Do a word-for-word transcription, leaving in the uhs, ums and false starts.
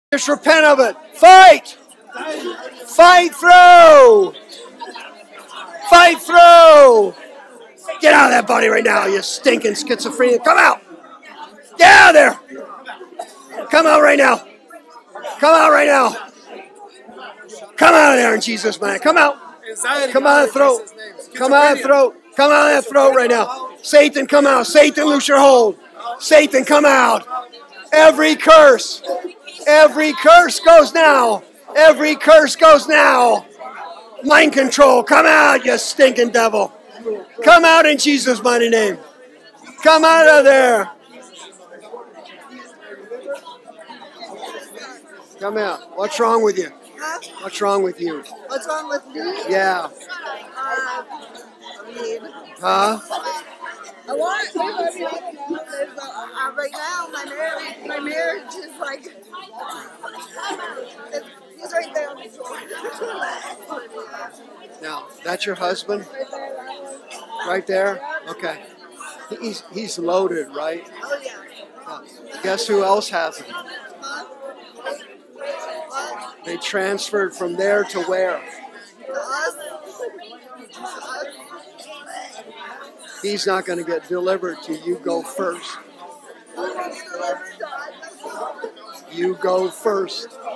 Just repent of it. Fight! Fight through! Fight through! Get out of that body right now, you stinking schizophrenia. Come out! Get out of there! Come out right now! Come out right now! Come out of there in Jesus' name. Come out! Come out of the throat! Come out of the throat! Come out of that throat right now! Satan, come out! Satan, loose your hold! Satan, come out! Every curse! Every curse goes now! Every curse goes now! Mind control, come out, you stinking devil! Come out in Jesus' mighty name! Come out of there! Come out. What's wrong with you? Huh? What's wrong with you? What's wrong with me? Yeah. Uh, I mean, Huh? I want to, I mean, I don't know. There's a, uh, right now, my marriage, my marriage is like, it's, he's right there on the floor. Now, that's your husband? Right there, that one. Right there? Okay. He's, he's loaded, right? Oh, yeah. Uh, guess who else has him? Huh? What? They transferred from there to where? To us? To us? He's not going to get delivered till you go first. Who wants to deliver to us? You go first.